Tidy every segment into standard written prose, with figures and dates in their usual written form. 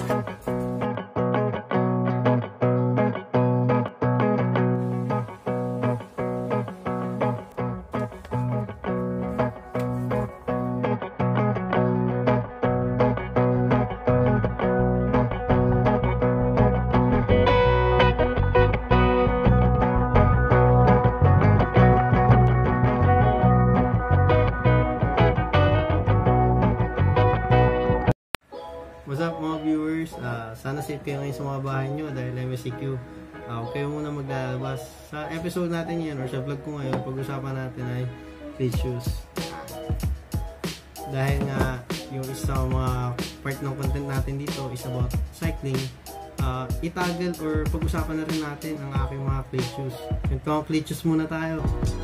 What's up mga viewers? Sana safe kayo ngayon sa mga bahay nyo dahil MSCQ. Huwag kayo muna maglalabas. Sa episode natin yan or sa vlog ko ngayon, pag-usapan natin ay cleat shoes. Dahil nga yung isang mga part ng content natin dito is about cycling, itagal or pag-usapan na rin natin ang aking mga cleat shoes. Ito ang cleat shoes muna tayo.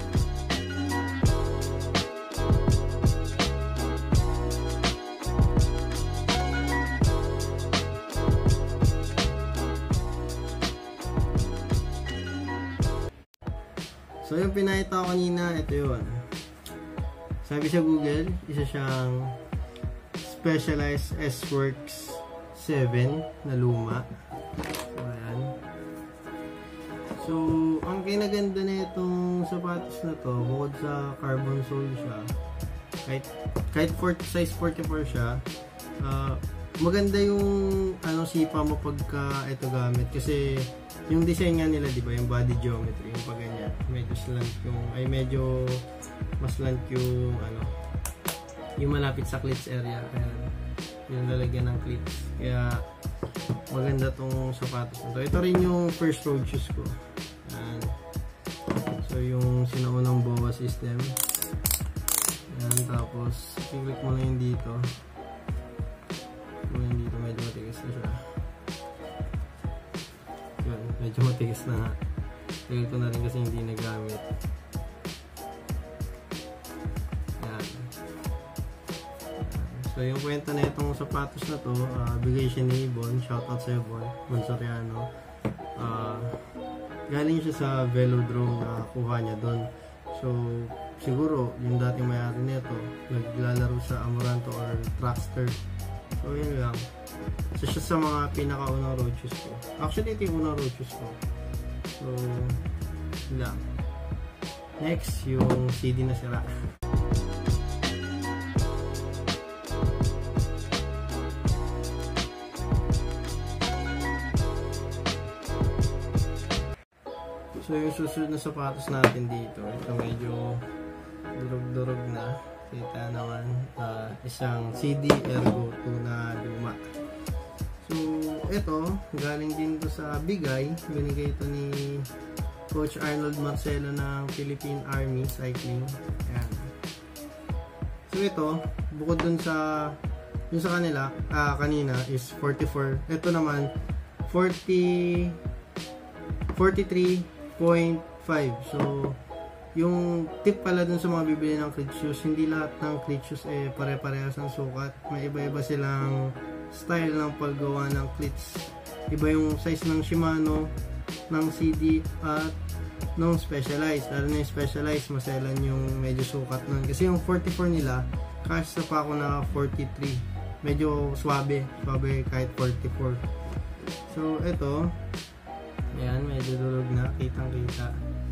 So yung pinakita ko kanina, ito yun. Sabi sa Google, isa siyang Specialized S-Works 7 na luma. So ayan. So ang kinaganda na itong sapatos na to, bukod sa carbon sole siya, kahit size 44 siya, maganda yung sipa mo pagka ito gamit kasi yung design nga nila, di ba, yung body geometry, yung pag ganyan, medyo slant medyo mas slant yung yung malapit sa cleats area, kaya yung lalagyan ng cleats, kaya maganda tong sapatos na to. Ito rin yung first road shoes ko. Ayan. So yung sinaunang BOA system. Ayan, tapos i-click mo na yung dito. Yung dito medyo matigas na siya. Yun, medyo matigas na nga. Tagal ko na rin kasi hindi nagamit. Yan. So yung kwenta na itong sapatos na to, bigay siya ni Bon. Shoutout sa iyo, Bon Soriano. Galing siya sa velodrome na kuha niya doon. So siguro yung dating may-ari nito naglalaro sa Amoranto or Trackster. So yun lang. So siya sa mga pinakaunang road shoes ko. Actually ito yung unang road shoes ko. So yun lang. Next, yung CD na sira. So yung susunod na sapatos natin dito, ito medyo durog-durog na. Kita naman, isang CD Ergo 2 na luma. So ito, galing din to sa bigay. Binigay ito ni Coach Arnold Marcelo ng Philippine Army Cycling. Ayan. So ito, bukod dun sa yung sa kanila, kanina is 44. Ito naman 43.5. So yung tip pala dun sa mga bibili ng cleat shoes, hindi lahat ng cleat shoes pare-parehas ang sukat. May iba-iba silang style ng paggawa ng cleats. Iba yung size ng Shimano, ng CD at ng Specialized. Lalo na yung Specialized, maselan yung medyo sukat nun. Kasi yung 44 nila, kasi pa ako na 43. Medyo swabe kahit 44. So ito, ayan, medyo durog na, kitang-kita.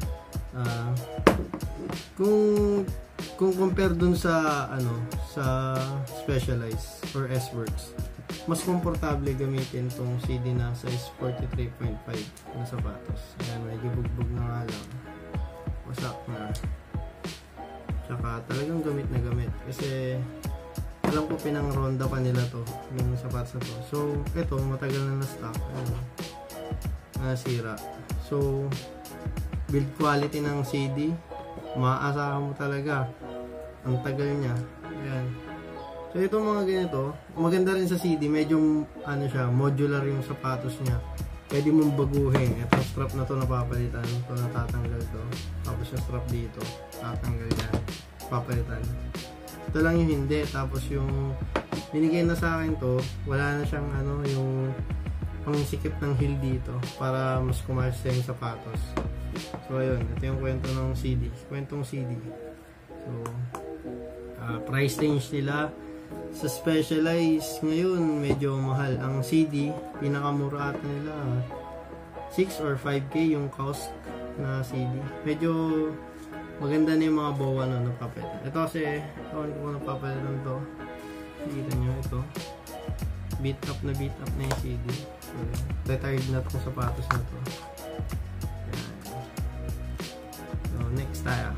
Kung compare dun sa sa Specialized or S-Works, mas komportable gamitin tong CD na size 43.5 na sapatos. Ayan, medyo bugbog na nga lang, wasak na, tsaka talagang gamit na gamit kasi alam ko pinang-ronda pa nila to, yung sapatos na to. So ito, matagal na na-stock, nasira. So build quality ng CD, maaasahan mo talaga, ang tagal niya. Ayan. So itong mga ganito, maganda rin sa CD, medyo siya, modular yung sapatos niya. Pwede mong baguhin. Itong strap na to napapalitan, ito natatanggal to. Tapos yung strap dito, tatanggal yan, papalitan. Ito lang yung hindi. Tapos yung binigay na sa akin to, wala na siyang yung pangsikip ng heel dito para mas kumayos yung sapatos. So ayun, ito yung kwento ng CD, kwentong CD. So price range nila Sa Specialized ngayon, medyo mahal. Ang CD, pinakamura ata nila 6 or 5K yung cost na CD. Medyo maganda na yung mga bowa na napapalitan. Ito kasi, ewan ko kung napapalitan to. Kita nyo ito. Beat up na yung CD. So, retired na itong sapatos na to. Yan. So, next tayo.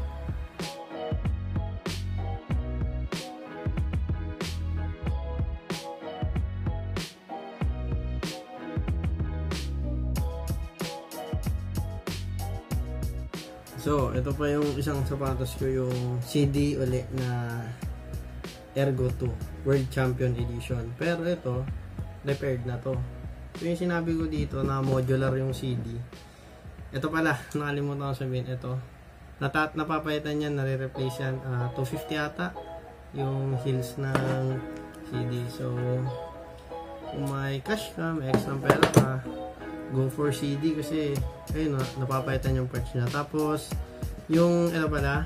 So, ito pa yung isang sapatos ko, yung CD ulit na Ergo 2 World Champion Edition. Pero ito, repaired na to. So, yung sinabi ko dito na modular yung CD. Ito pala, nakalimutan ko sabihin. Ito, napapalitan yan, nare-replace yan. 250 ata yung heels ng CD. So, kung may cash ka, may extra pera ka, go for CD kasi ayun, napapalitan yung parts niya. Tapos yung ito pala,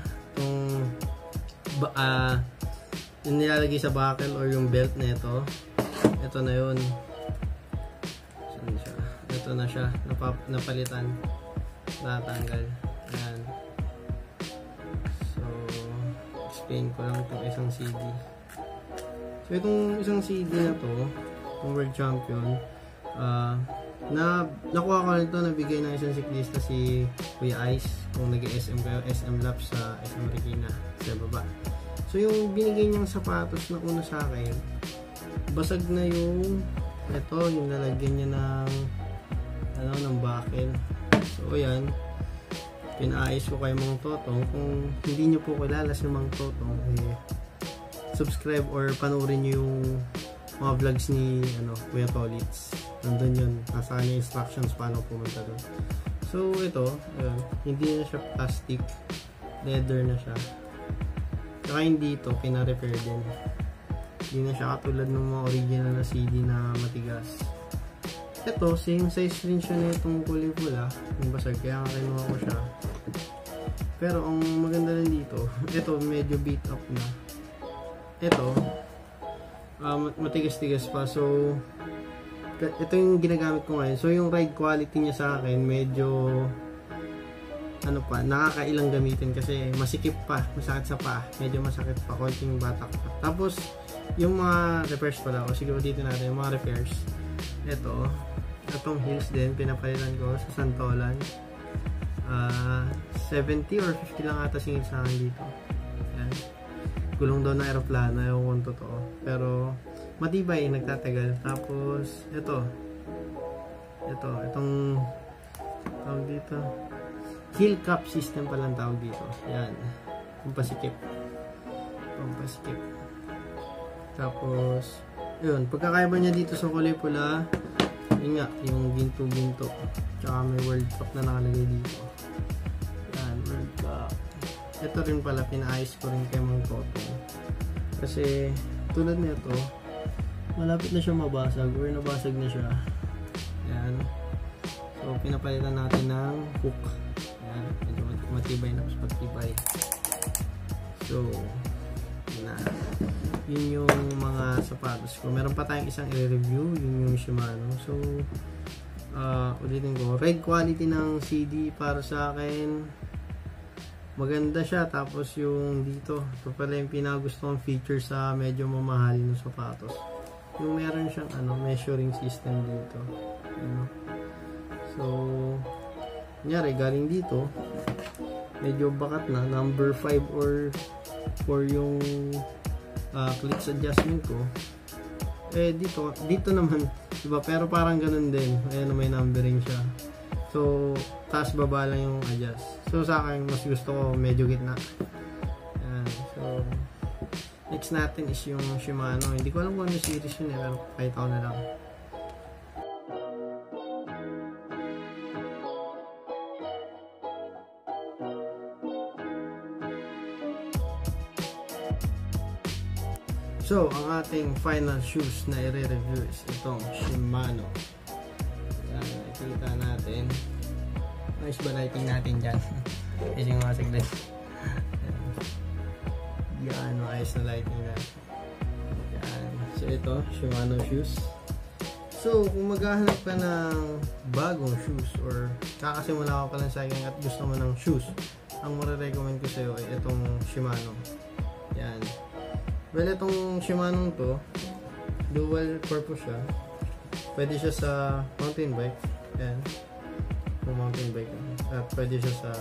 yung nilalagay sa buckle or yung belt na ito na yun. Saan siya? Ito na siya, napalitan, natanggal. Ayan. So, explain ko lang itong isang CD. So, itong isang CD na to, itong World Champion, nakuha ko nito, nabigay ng isang siklista si Kuya Ice. Kung nag-SM kayo, SM Laps sa SM Regina sa baba. So yung binigay niyang sapatos na una sa akin, basag na yung yung lalagyan niya ng buckle. So ayan, pinaayos ko kay Mang Totong. Kung hindi niyo po kilala si Mang Totong, subscribe or panoorin niyo yung mga vlogs ni Kuya Tolits. Nandun yun, nasa kanya instructions paano pumunta doon. So ito, hindi na siya plastic, leather na siya. Saka hindi ito, pina-repair din. Hindi na siya katulad ng mga original na CD na matigas. Ito, same size rin siya na itong kulay pula, yung basag, kaya nga kinuha ko siya. Pero ang maganda lang dito, ito medyo beat up na. Ito, matigas-tigas pa. So, ito yung ginagamit ko ngayon. So, yung ride quality niya sa akin, medyo nakakailang gamitin kasi masikip pa, masakit sa paa. Medyo masakit pa, konting batak pa. Tapos, yung mga repairs pala, o siguro dito natin, yung mga repairs. Itong heels din, pinapalitan ko sa Santolan. 70 or 50 lang ata singil sa akin dito. Yan. Gulong daw na aeroplano, yung kung totoo. Pero, matibay, nagtatagal. Tapos, itong tawag dito, heel cap system palang tawag dito. Yan, pampasikip. Tapos, yun, pagkakaiba niya dito sa kulay pula, yun nga, yung ginto-ginto. Tsaka may World Cup na nakalagay dito. Yan, World Cup. Ito rin pala, pinaayos ko rin kay Mang Totong. Kasi, tulad nito, malapit na siya mabasag or nabasag na siya. Yan. So, pinapalitan natin ng hook. Yan. Medyo matibay na, mas patibay. So, yun yung mga sapatos ko. Meron pa tayong isang i-review. Yun yung Shimano. So, ulitin ko. Ride quality ng CD para sa akin, maganda siya. Tapos yung dito, ito pala yung pinagusto kong feature sa medyo mamahalin ng sapatos. Yung meron siyang measuring system dito. So, kunyari, galing dito, medyo bakat na, number 5 or 4 yung cleats adjustment ko. Dito naman, diba? Pero parang ganun din. Ayan, may numbering siya. So, taas baba lang yung adjust. So, sa akin, mas gusto ko medyo gitna. Ayan. So, next natin is yung Shimano. Hindi ko alam kung ano series yun pero pakita ko na lang. So, ang ating final shoes na i-review is itong Shimano. Yan, nakikita natin. Nice ba lighting natin dyan? Kasi yung mga saglit. Yan, maayos na lighting natin. So ito, Shimano shoes. So kung maghahanap ka ng bagong shoes or kakasimula ka pa lang cycling at gusto mo ng shoes, ang marirecommend ko sa'yo ay itong Shimano. Yan. Well, itong Shimano to, dual purpose siya. Pwede siya sa mountain bike. Yan. Kung mountain bike. At pwede siya sa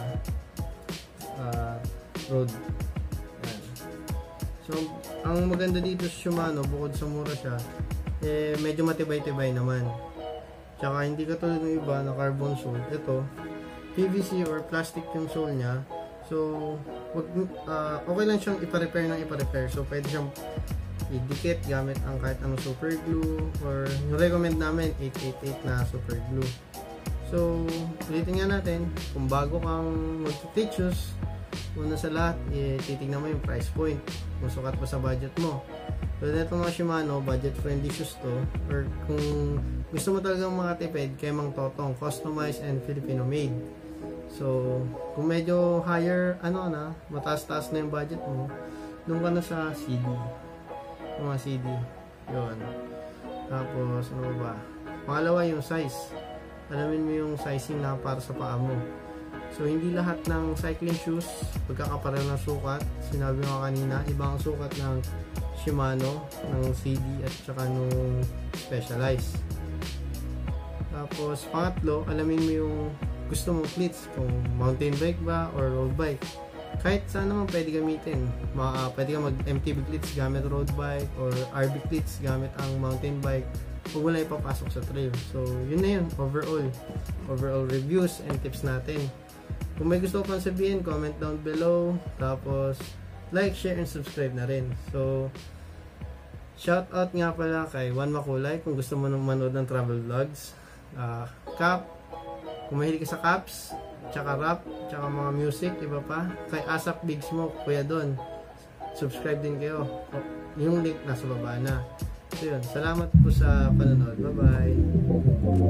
road. Yan. So, ang maganda dito sa Shimano, bukod sa mura siya, medyo matibay-tibay naman. Tsaka hindi katulad ng iba na carbon sole. Ito, PVC or plastic yung sole niya. So, okay lang siyang ipa-repair ng ipa-repair. So, pwede siyang idikit gamit ang kahit anong super glue or recommend namin 888 na super glue. So, ulitin nga natin, kung bago kang mag-fit shoes, una sa lahat, titignan mo yung price point. Kung sukat pa sa budget mo. So, dito mga Shimano, budget-friendly shoes to. Or kung gusto mo talagang makatipid, kay Mang Totong, customized and Filipino-made. So, kung medyo higher, mataas-taas na yung budget mo, doon ka na sa CD. Mga CD. Yun. Tapos, ano ba? Pangalawa yung size. Alamin mo yung sizing na para sa paa mo. So, hindi lahat ng cycling shoes pagkakapareho ng sukat. Sinabi ko kanina, ibang sukat ng Shimano, ng CD at saka nung Specialized. Tapos, pangatlo, alamin mo yung gusto mong cleats, kung mountain bike ba or road bike. Kahit saan naman pwede gamitin. Pwede ka mag-MTB cleats gamit road bike or RB cleats gamit ang mountain bike kung wala ipapasok sa trail. So, yun na yun. Overall reviews and tips natin. Kung may gusto pang sabihin, comment down below. Tapos, like, share, and subscribe na rin. So, shout out nga pala kay Juan Makulay kung gusto mo nang manood ng travel vlogs. Cap, kung mahilig ka sa caps, tsaka rap, tsaka mga music, iba pa. Kay Asap Big Smoke, kuya doon. Subscribe din kayo. Yung link nasa baba na. So yun, salamat po sa panonood. Bye-bye!